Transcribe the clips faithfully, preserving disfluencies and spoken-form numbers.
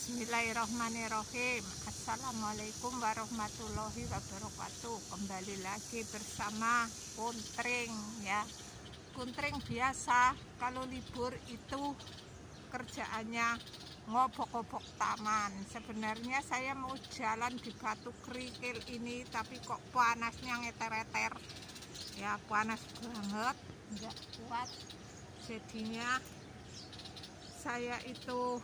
Bismillahirrahmanirrahim. Assalamualaikum warahmatullahi wabarakatuh. Kembali lagi bersama Kuntring ya. Kuntring biasa kalau libur itu kerjaannya ngobok-ngobok taman. Sebenarnya saya mau jalan di Batu Kerikil ini, tapi kok panasnya ngeter-eter ya, panas banget, nggak kuat. Jadinya saya itu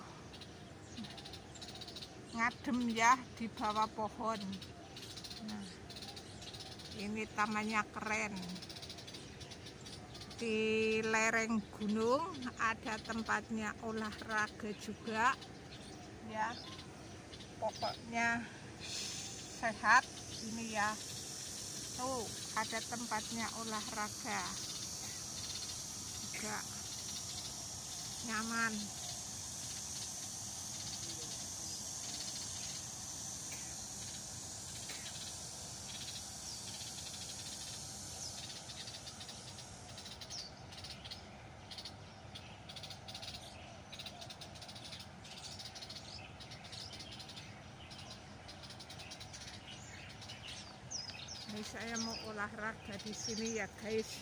ngadem ya di bawah pohon. Nah, ini tamannya keren. Di lereng gunung ada tempatnya olahraga juga ya. Pokoknya sehat ini ya. Tuh ada tempatnya olahraga juga, nyaman. Ini saya mau olahraga di sini ya guys.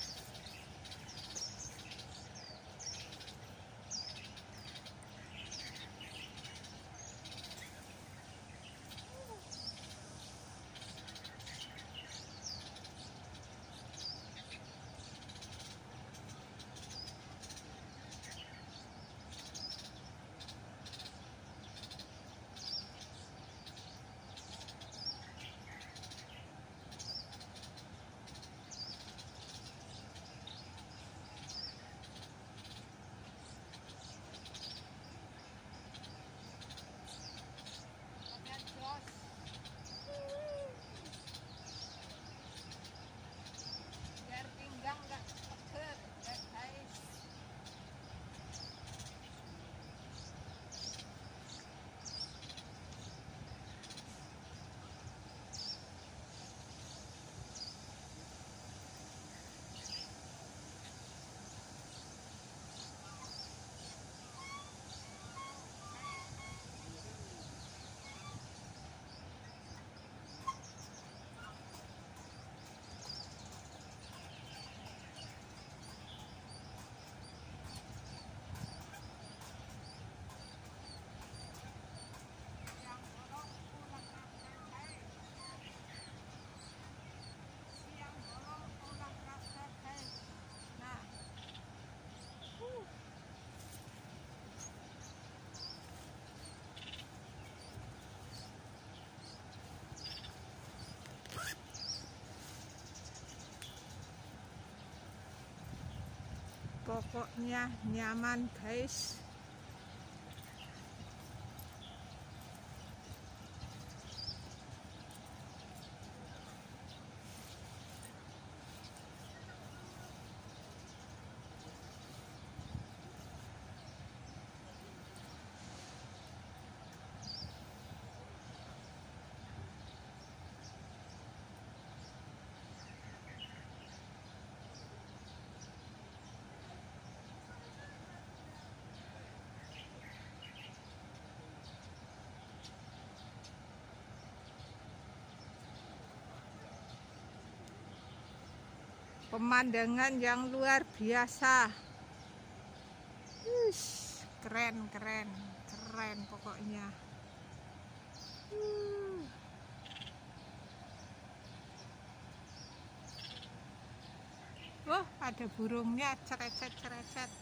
Biar pinggang nggak pegel ya guys. Pokoknya nyaman guys. Pemandangan yang luar biasa. Ush, keren, keren, keren pokoknya. Uh. Oh, ada burungnya cerecet-cerecet.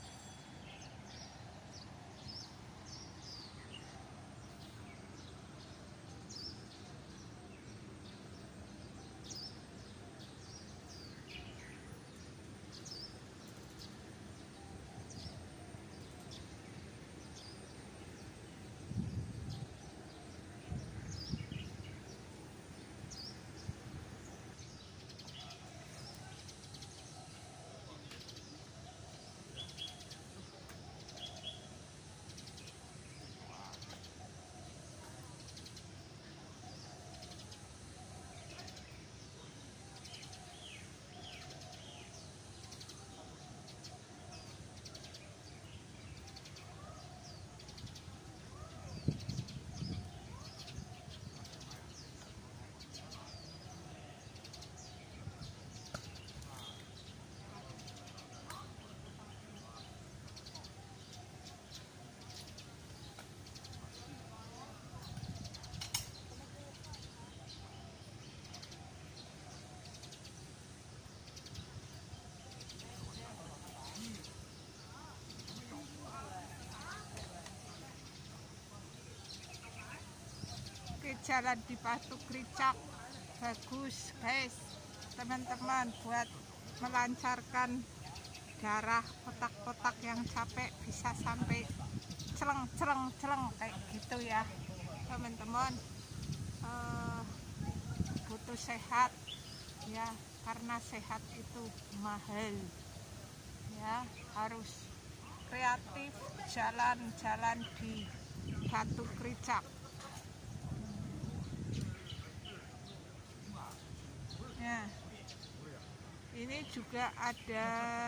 jalan di Batu Kricak bagus guys teman-teman, buat melancarkan darah, otak-otak yang capek bisa sampai celeng celeng celeng kayak gitu ya teman-teman. uh, butuh sehat ya, karena sehat itu mahal ya, harus kreatif jalan-jalan di Batu Kricak. Nah, ini juga ada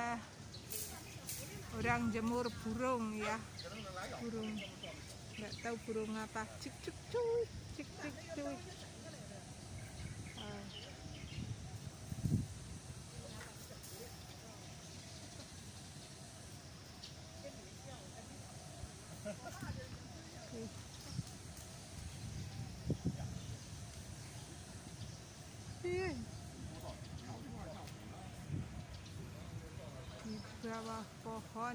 orang jemur burung ya, burung nggak tahu burung apa, cik cik cuy, cik cik cuy. Uh. Okay. Di bawah pohon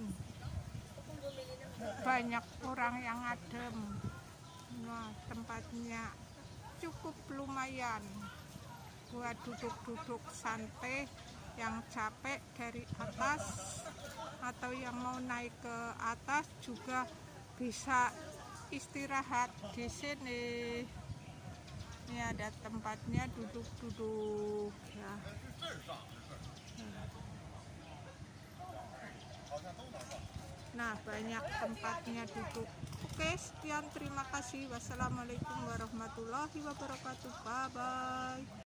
banyak orang yang adem. Nah, tempatnya cukup lumayan buat duduk-duduk santai, yang capek dari atas atau yang mau naik ke atas juga bisa istirahat di sini. Ini ada tempatnya duduk-duduk ya. Nah, banyak tempatnya duduk. Oke, sekian, terima kasih. Wassalamualaikum warahmatullahi wabarakatuh. Bye bye.